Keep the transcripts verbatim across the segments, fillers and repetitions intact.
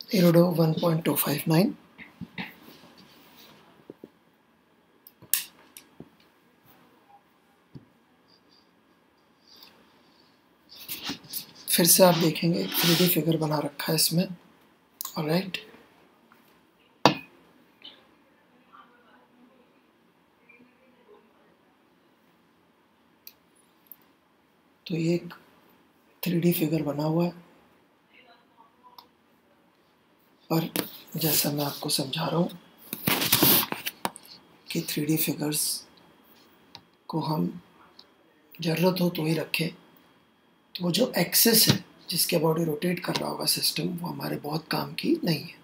इरोडो one point two five nine, फिर से आप देखेंगे थ्री डी फिगर बना रखा है इसमें। ऑलराइट, तो ये एक थ्री डी फिगर बना हुआ है और जैसा मैं आपको समझा रहा हूँ कि थ्री डी फिगर्स को हम ज़रूरत हो तो ही रखें, तो वो जो एक्सेस है जिसके बॉडी रोटेट कर रहा होगा सिस्टम, वो हमारे बहुत काम की नहीं है।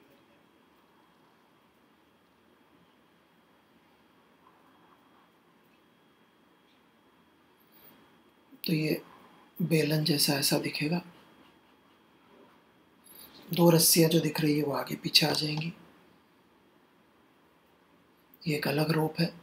तो ये बेलन जैसा ऐसा दिखेगा, दो रस्सियाँ जो दिख रही है वो आगे पीछे आ जाएंगी। ये एक अलग रोप है।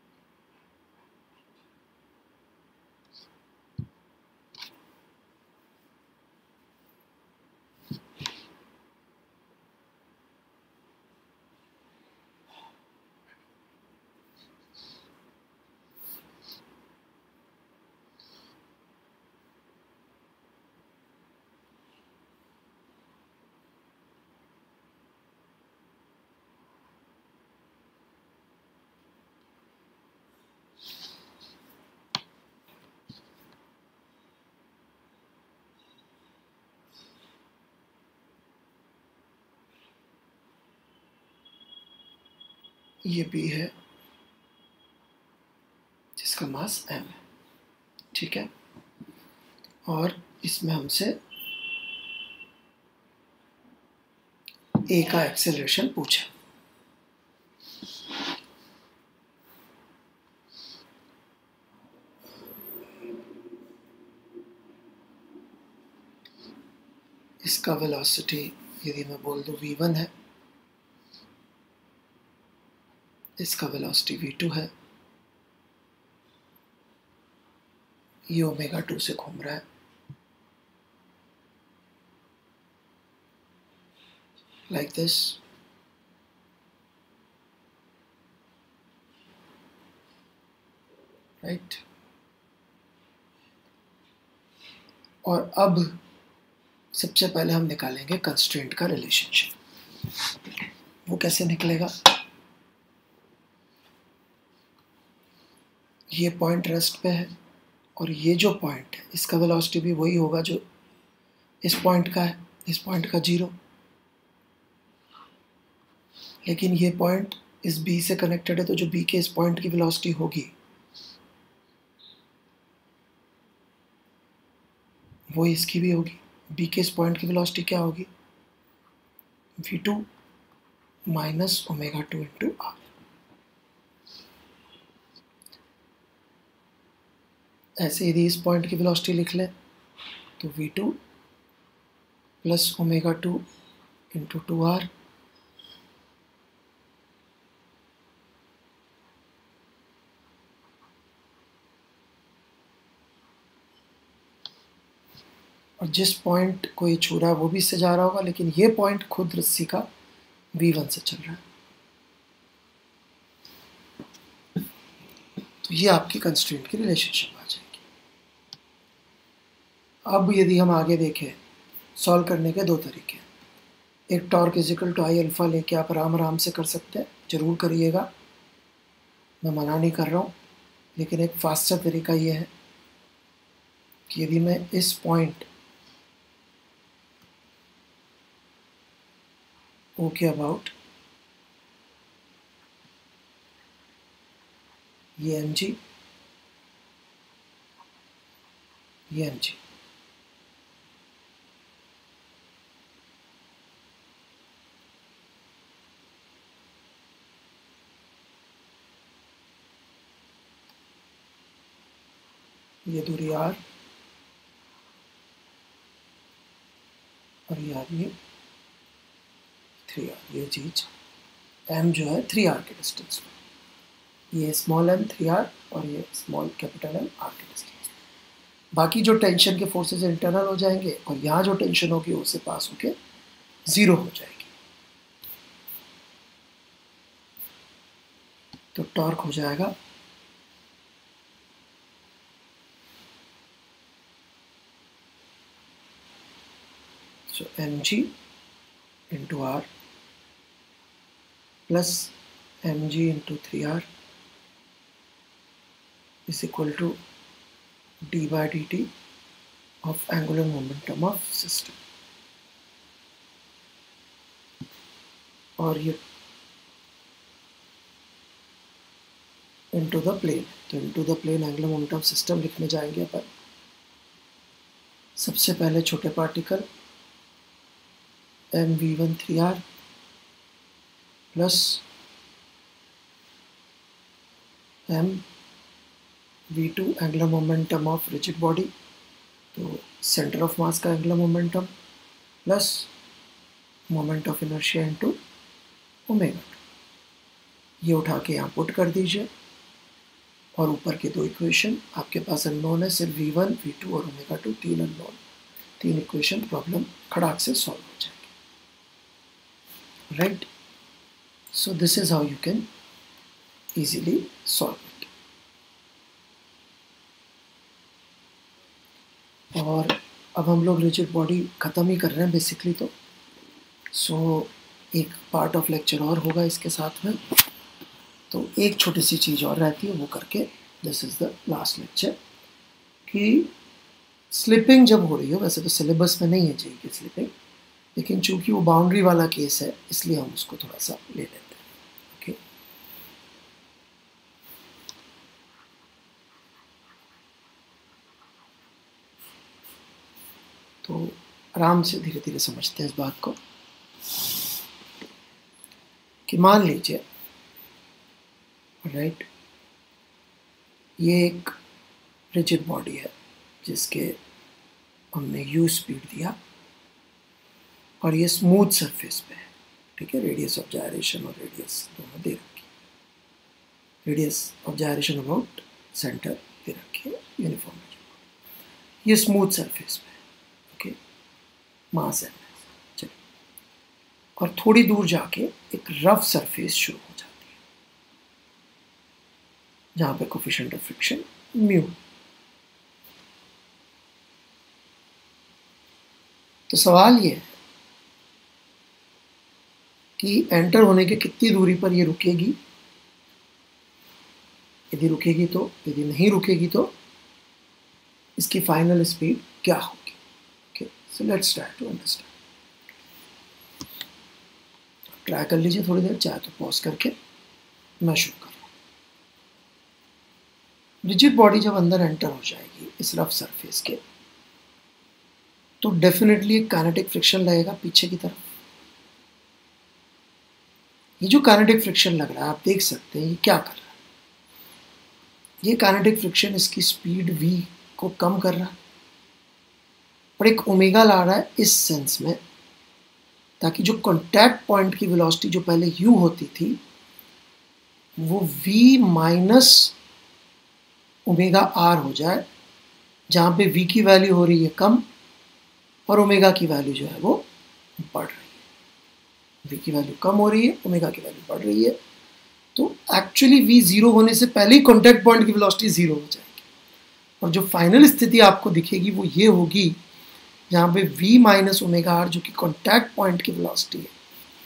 ये बी है जिसका मास एम है, ठीक है। और इसमें हमसे ए का एक्सेलरेशन पूछा। इसका वेलोसिटी यदि मैं बोल दूं वी वन है, इसका वेलोसिटी वी टू है, ये ओमेगा टू से घूम रहा है, लाइक दिस। राइट, और अब सबसे पहले हम निकालेंगे कंस्ट्रेंट का रिलेशनशिप। वो कैसे निकलेगा? ये पॉइंट रेस्ट पे है और ये जो पॉइंट है इसका वेलोसिटी भी वही होगा जो इस पॉइंट का है, इस पॉइंट का जीरो। लेकिन ये पॉइंट इस बी से कनेक्टेड है, तो जो बी के इस पॉइंट की वेलोसिटी होगी वो इसकी भी होगी। बी के इस पॉइंट की वेलोसिटी क्या होगी? V two minus omega two into R. ऐसे यदि इस पॉइंट की वेलोसिटी लिख लें तो V two plus omega two into two R, और जिस पॉइंट को ये छू रहा है वो भी इससे जा रहा होगा, लेकिन ये पॉइंट खुद रस्सी का वी वन से चल रहा है। तो ये आपकी कंस्ट्रेंट की रिलेशनशिप आ जाएगी। अब यदि हम आगे देखें, सॉल्व करने के दो तरीके। एक torque is equal to I alpha लेके आप आराम आराम से कर सकते हैं, ज़रूर करिएगा, मैं मना नहीं कर रहा हूँ। लेकिन एक फास्टर तरीका ये है कि यदि मैं इस पॉइंट ओ के अबाउट ये एम जी, ये एम जी, ये दूरी आर और ये आदमी थ्री आर, ये चीज एम जो है थ्री आर के डिस्टेंस में, ये स्मॉल एम थ्री आर और ये स्मॉल कैपिटल एम आर के डिस्टेंस। बाकी जो टेंशन के फोर्सेस इंटरनल हो जाएंगे और यहाँ जो टेंशन होगी उससे पास होके ज़ीरो हो जाएगी। तो टॉर्क हो जाएगा so M G into R plus M G into three R is equal to d by dt of angular momentum of system। और ये into the plane, तो into the plane angular momentum system लिखने जाएंगे अपन। सबसे पहले छोटे particle M V one three R plus M V two angular momentum of rigid body, तो centre of mass का angular momentum plus moment of inertia into omega two. ये उठा के यहाँ पुट कर दीजिए और ऊपर के दो इक्वेशन आपके पास अननोन है, सिर्फ वी वन वी टू और ओमेगा टू, तीन अननोन, तीन इक्वेशन प्रॉब्लम खड़ाक से सॉल्व हो जाएगी, right. So this is how you can easily solve it. और अब हम लोग रिजिड बॉडी ख़त्म ही कर रहे हैं बेसिकली, तो सो so, एक पार्ट ऑफ लेक्चर और होगा इसके साथ में, तो एक छोटी सी चीज़ और रहती है वो करके this is the last lecture. कि स्लिपिंग जब हो रही हो, वैसे तो सिलेबस में नहीं है जी की स्लिपिंग, लेकिन चूंकि वो बाउंड्री वाला केस है इसलिए हम उसको थोड़ा सा ले लेते हैं, ओके। तो आराम से धीरे धीरे समझते हैं इस बात को कि मान लीजिए, राइट, ये एक रिजिड बॉडी है जिसके हमने यू स्पीड दिया और ये स्मूथ सरफेस पे है, ठीक है। रेडियस ऑफ जायरेशन और रेडियस दोनों दे रखी, radius of gyration about centre दे रखी है यूनिफॉर्म, ये स्मूथ सरफेस पे है, ओके, मास है। चलिए, और थोड़ी दूर जाके एक रफ सरफेस शुरू हो जाती है जहाँ पे कोफिशिएंट ऑफ फ्रिक्शन म्यू। तो सवाल ये है कि एंटर होने के कितनी दूरी पर ये रुकेगी, यदि रुकेगी तो, यदि नहीं रुकेगी तो इसकी फाइनल स्पीड क्या होगी, okay. So let's try to understand. Try कर लीजिए थोड़ी देर, चाहे तो पॉज करके, मैं शुरू कर रहा हूँ। रिजिड बॉडी जब अंदर एंटर हो जाएगी इस रफ सरफेस के, तो डेफिनेटली एक काइनेटिक फ्रिक्शन लगेगा पीछे की तरफ। ये जो काइनेटिक फ्रिक्शन लग रहा है आप देख सकते हैं ये क्या कर रहा है, ये काइनेटिक फ्रिक्शन इसकी स्पीड v को कम कर रहा है और एक ओमेगा ला रहा है इस सेंस में, ताकि जो कॉन्टैक्ट पॉइंट की वेलोसिटी जो पहले u होती थी वो v माइनस ओमेगा r हो जाए, जहाँ पे v की वैल्यू हो रही है कम और ओमेगा की वैल्यू जो है वो बढ़ रही है। v की वैल्यू कम हो रही है, ओमेगा की वैल्यू बढ़ रही है, तो एक्चुअली v जीरो होने से पहले ही कॉन्टैक्ट पॉइंट की वेलोसिटी जीरो हो जाएगी और जो फाइनल स्थिति आपको दिखेगी वो ये होगी जहाँ पे v माइनस ओमेगा आर जो कि कॉन्टैक्ट पॉइंट की वेलोसिटी है,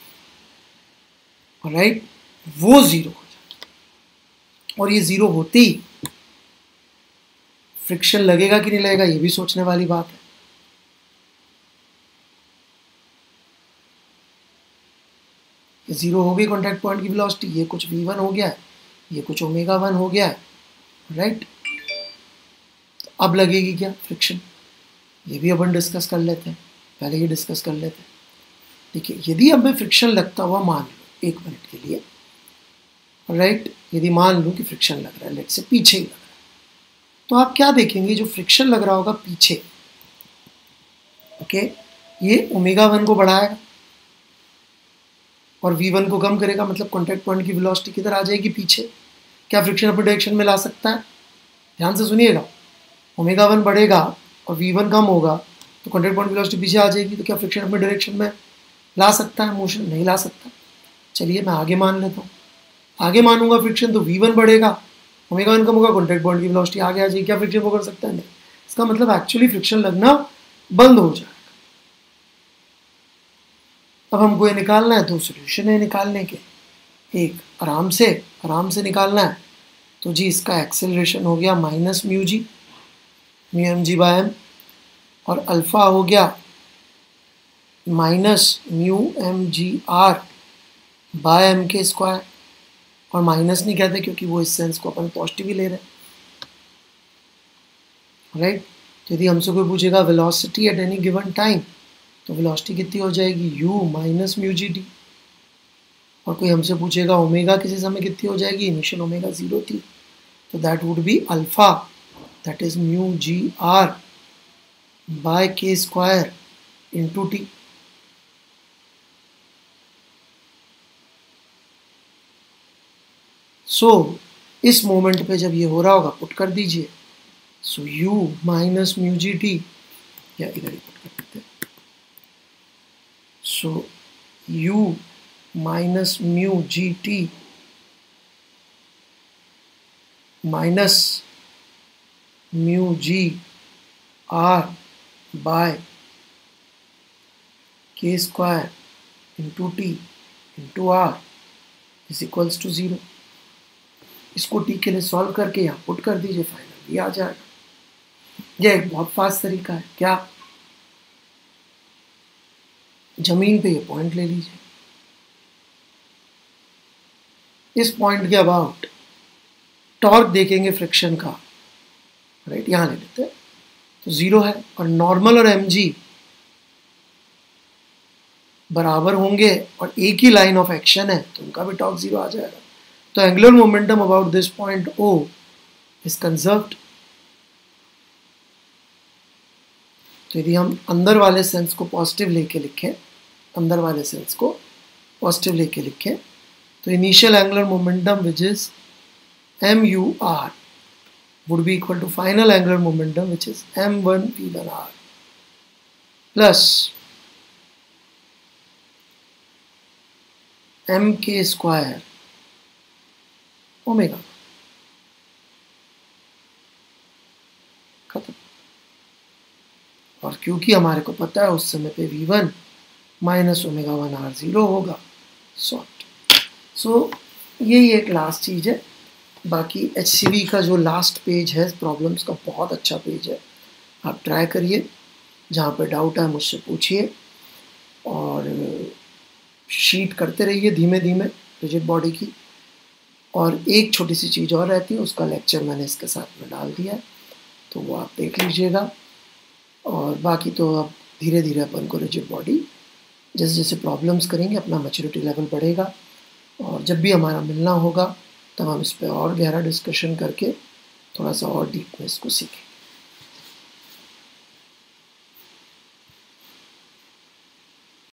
राइट, वो जीरो हो जाएगी। और ये जीरो होते ही फ्रिक्शन लगेगा कि नहीं लगेगा ये भी सोचने वाली बात है। ये जीरो हो गई कॉन्टैक्ट पॉइंट की वेलोसिटी, ये कुछ वी वन हो गया है, ये कुछ ओमेगा वन हो गया है, राइट। अब लगेगी क्या फ्रिक्शन, ये भी अपन डिस्कस कर लेते हैं, पहले ये डिस्कस कर लेते हैं। देखिए, यदि अब मैं फ्रिक्शन लगता हुआ मान लूँ एक मिनट के लिए, राइट, यदि मान लूँ कि फ्रिक्शन लग रहा है, लेट से पीछे ही लग रहा है, तो आप क्या देखेंगे, जो फ्रिक्शन लग रहा होगा पीछे, ओके, ये ओमेगा वन को बढ़ाएगा और वी वन को कम करेगा, मतलब कॉन्टैक्ट पॉइंट की वेलोसिटी किधर आ जाएगी, पीछे। क्या फ्रिक्शन अपनी डायरेक्शन में ला सकता है? ध्यान से सुनिएगा, ओमेगा वन बढ़ेगा और वी वन कम होगा तो कॉन्टैक्ट पॉइंट की वेलोसिटी पीछे आ जाएगी, तो क्या फ्रिक्शन अपनी डायरेक्शन में ला सकता है मोशन? नहीं ला सकता। चलिए मैं आगे मान लेता हूँ। आगे मानूंगा फ्रिक्शन तो वी वन बढ़ेगा, ओमेगा वन कम होगा, कॉन्टैक्ट बॉन्ड की वेलोसिटी आगे आ जाएगी। क्या फ्रिक्शन वो कर सकता है? नहीं। इसका मतलब एक्चुअली फ्रिक्शन लगना बंद हो जाएगा। अब हमको ये निकालना है, दो सोल्यूशन है निकालने के। एक आराम से आराम से निकालना है, तो जी इसका एक्सेलरेशन हो गया minus mu G mu M G by M, और अल्फ़ा हो गया minus mu M G R by M K square. और माइनस नहीं कहते क्योंकि वो इस सेंस को अपन पॉजिटिव ही ले रहे हैं, राइट। तो यदि हमसे कोई पूछेगा velocity at any given time, तो वेलोसिटी कितनी हो जाएगी? u minus mu G T. और कोई हमसे पूछेगा ओमेगा किसी समय कितनी हो जाएगी? इनिशियल ओमेगा ज़ीरो थी, तो that would be alpha, that is mu G R by K square into T. So so, इस मोमेंट पे जब ये हो रहा होगा पुट कर दीजिए। So u minus mu G T, या इधर ही पुट कर देते हैं। So u minus mu G T minus mu G R by K square into T into R is equals to zero. इसको टी के लिए सॉल्व करके यहाँ पुट कर दीजिए, फाइनल ये आ जाएगा। यह एक बहुत फास्ट तरीका है। क्या? जमीन पे ये पॉइंट ले लीजिए, इस पॉइंट के अबाउट टॉर्क देखेंगे फ्रिक्शन का, राइट, यहाँ ले लेते हैं, तो ज़ीरो है। और नॉर्मल और एम जी बराबर होंगे और एक ही लाइन ऑफ एक्शन है, तो उनका भी टॉर्क ज़ीरो आ जाएगा। तो angular momentum about this point O is conserved. तो यदि हम अंदर वाले सेंस को पॉजिटिव लेके लिखें, अंदर वाले सेंस को पॉजिटिव लेके लिखें, तो initial angular momentum which is M U R would be equal to final angular momentum which is m one v one r plus m k square omega. खत्म। और क्योंकि हमारे को पता है उस समय पे V one minus omega one R zero होगा, सॉर्ट। सो यही एक लास्ट चीज़ है। बाकी एच सी वी का जो लास्ट पेज है प्रॉब्लम्स का, बहुत अच्छा पेज है, आप ट्राई करिए। जहाँ पे डाउट है मुझसे पूछिए, और शीट करते रहिए धीमे धीमे रिजिड बॉडी की। और एक छोटी सी चीज़ और रहती है, उसका लेक्चर मैंने इसके साथ में डाल दिया है, तो वो आप देख लीजिएगा। और बाकी तो अब धीरे धीरे अपन को रिजिड बॉडी जैसे जैसे प्रॉब्लम्स करेंगे अपना मैच्योरिटी लेवल बढ़ेगा, और जब भी हमारा मिलना होगा तब हम इस पर और गहरा डिस्कशन करके थोड़ा सा और डीप में इसको सीखें।